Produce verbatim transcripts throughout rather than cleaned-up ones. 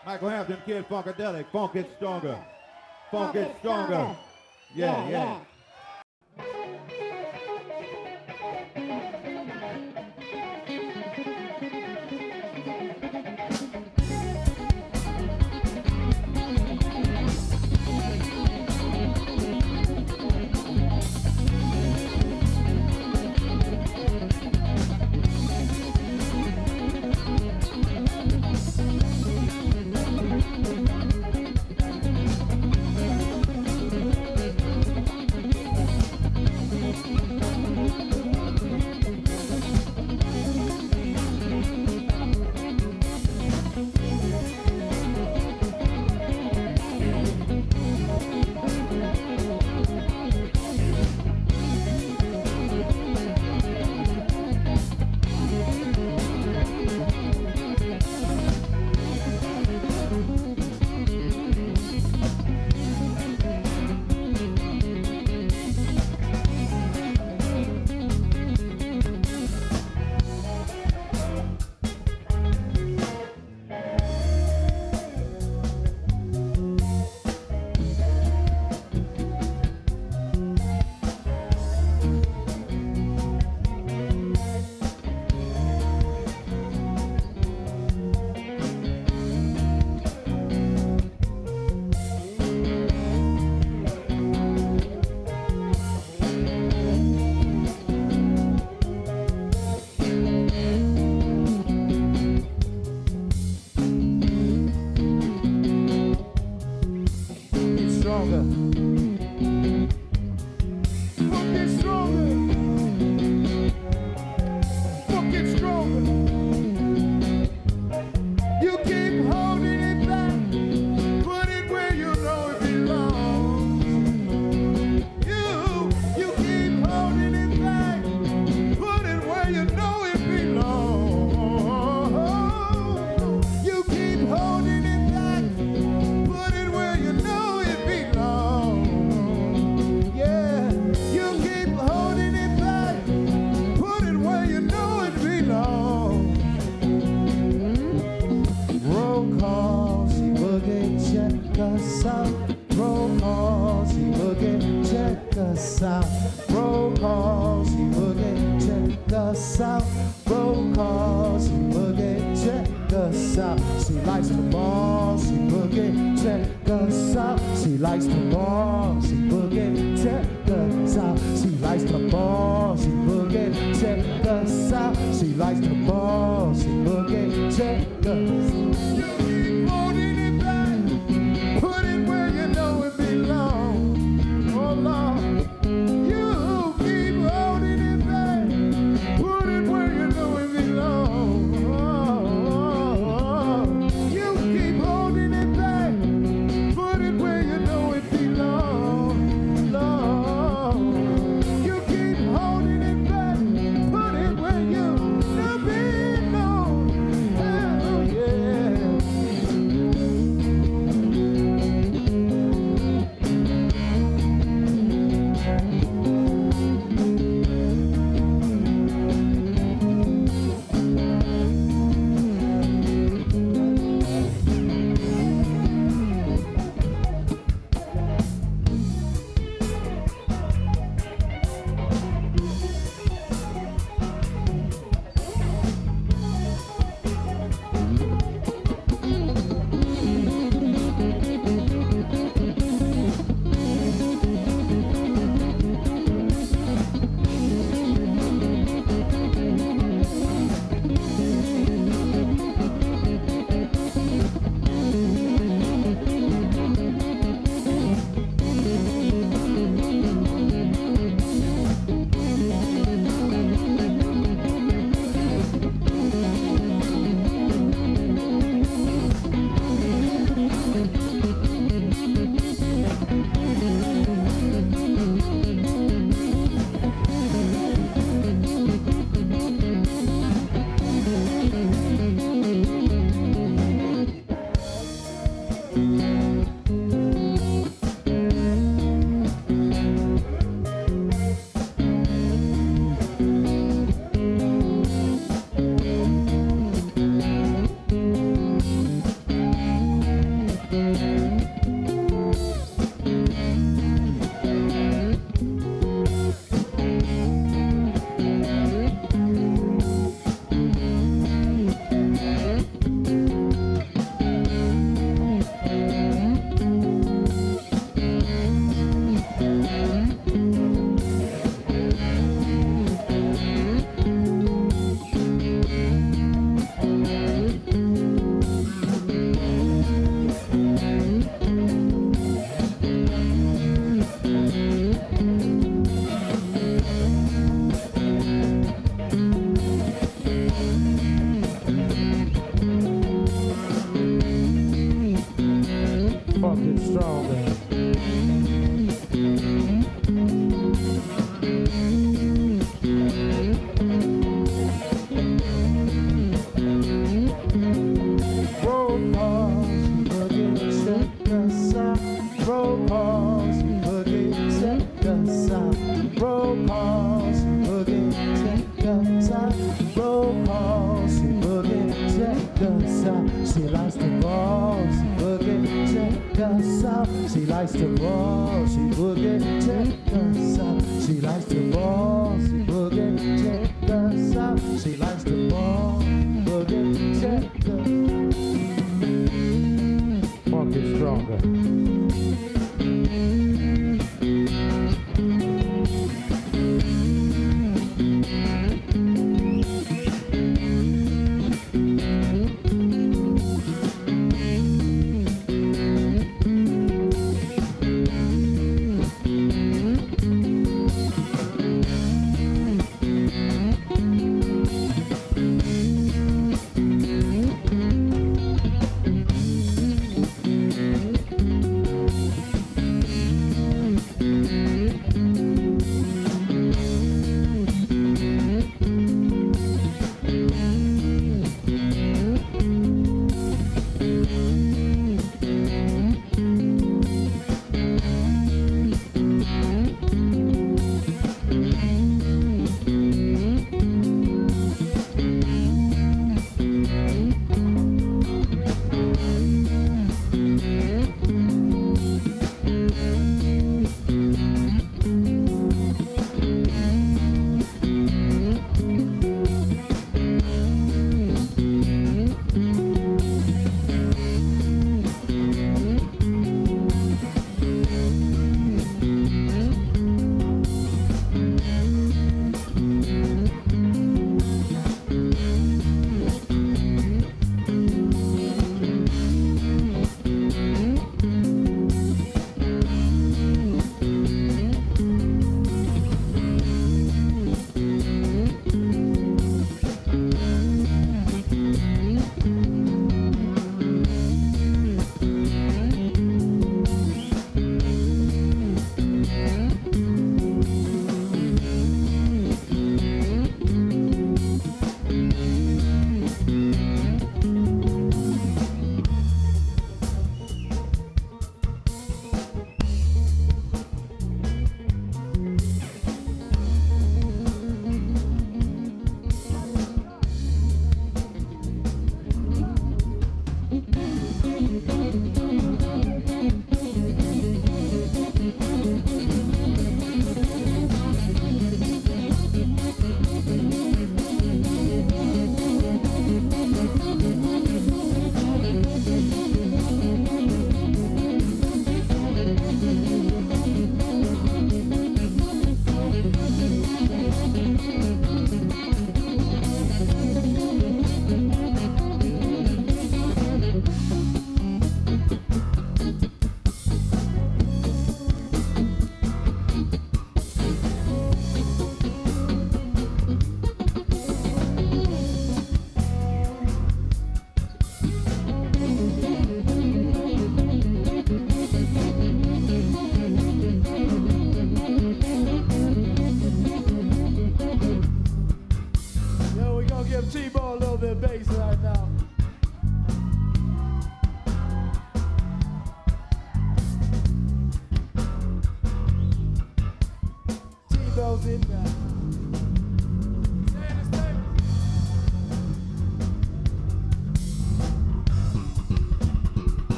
Michael Hampton, Kid Funkadelic, Funk It Stronger. Funk It Stronger. Yeah, yeah. Funk it stronger. Roll calls, boogie, check us out. Roll calls, boogie, check us out. Roll calls, boogie, check us out. Roll calls, boogie, check us out. She likes the balls, boogie, check us out. She likes the balls, she boogie, check us out. She likes the balls, she boogie, check us out. She likes the balls, boogie, check us out. Funk it stronger.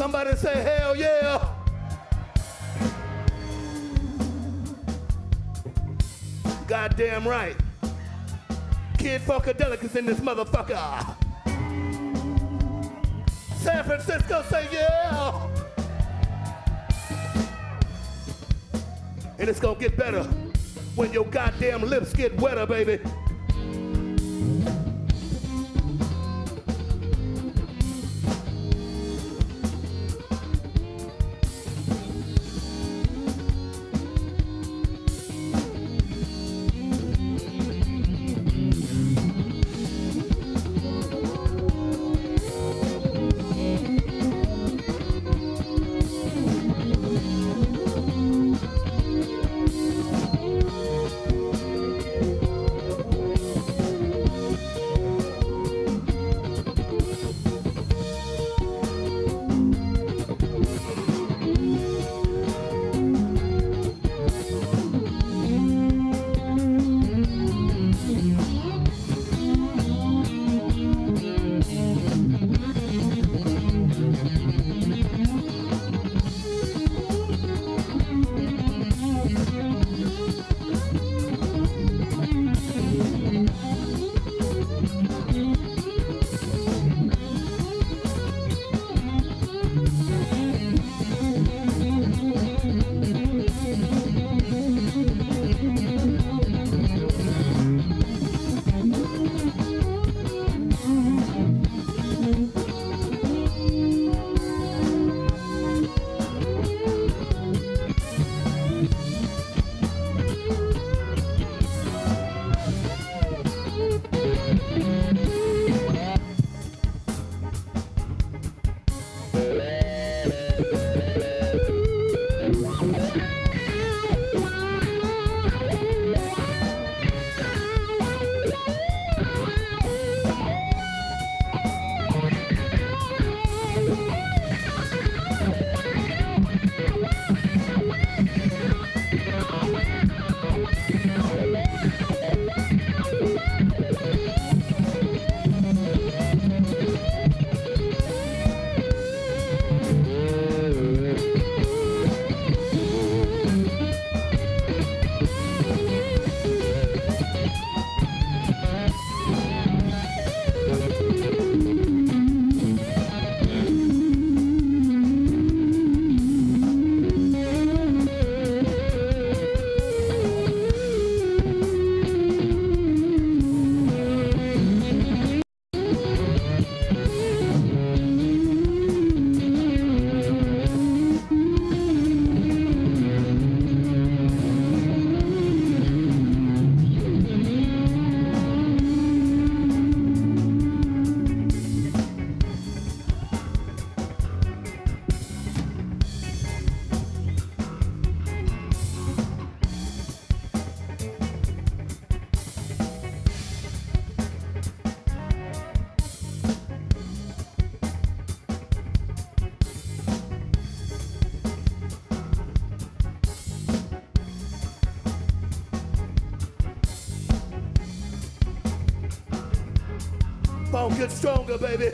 Somebody say hell yeah. Goddamn right. Kid Funkadelic is in this motherfucker. San Francisco say yeah. And it's gonna get better when your goddamn lips get wetter, baby. Funk get stronger, baby.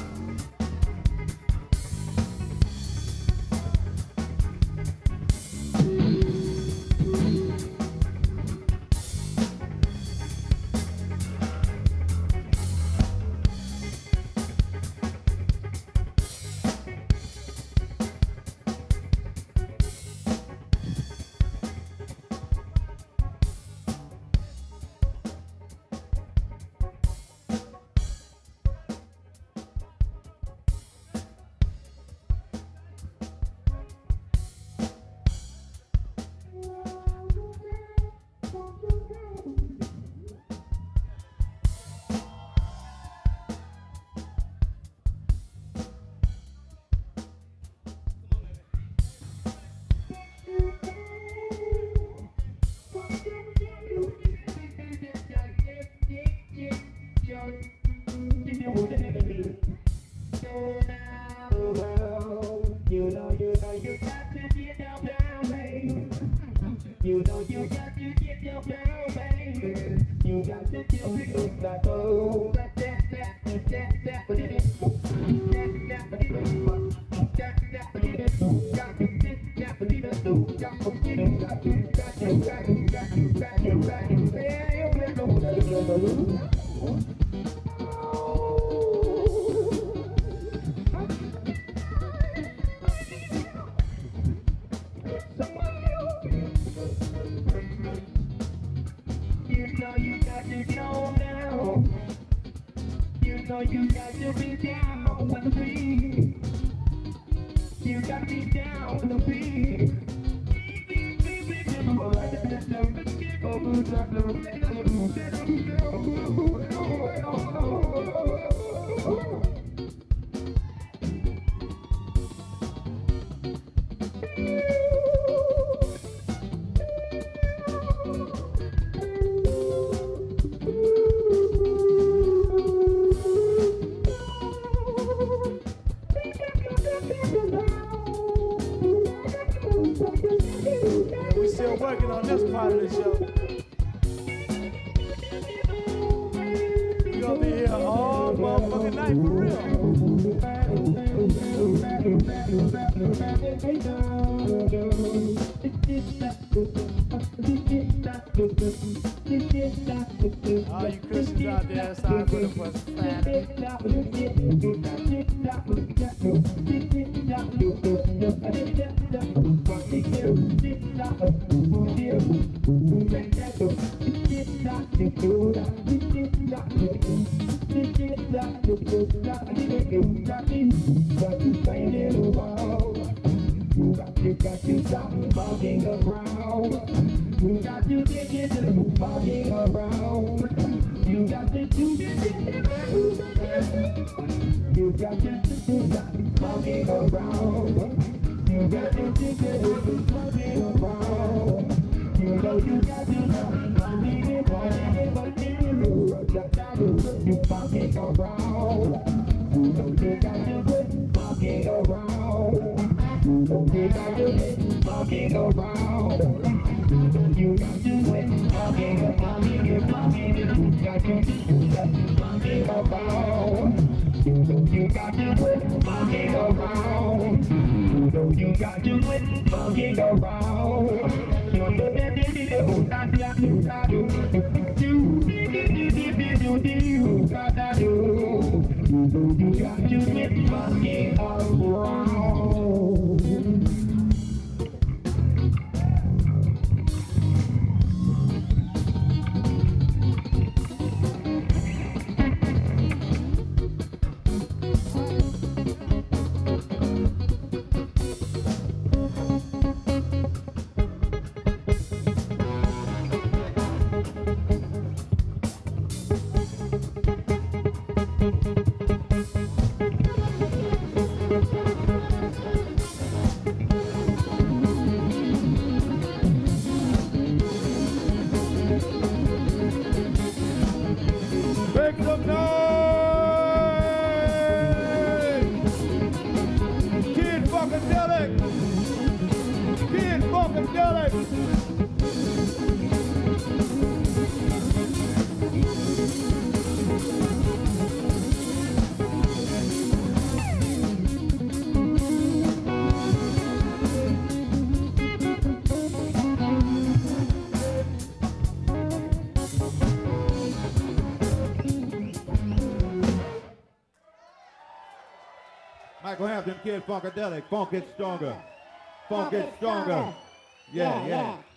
You know, you know, you got to get down, down, baby. You know, you got to get down, down, baby. You got to get down, like oh, that, that, that, that, that, that, that, that, that, that, that, you got to be down with the beat. You got to be down with the beat. We still working on this part of the show. We gonna be here all motherfucking night for real. All you Christians out there, sorry for the fuss. You got to stop bugging around. You got to get into the bugging around. You got to do this. You got to stop bugging around. You got to get into the bugging around. You know you got to stop bugging around. You bugging around. You know you got to quit bugging around. You got to quit bugging around. You got to quit bugging around. You got to quit bugging around. You know you got to quit bugging around. You know you got to quit bugging around. You know you got to quit bugging around. Make some noise! Kid Funkadelic! Kid Funkadelic! Michael Hampton, Kid Funkadelic. Funk it stronger. Funk it stronger. Yeah, yeah.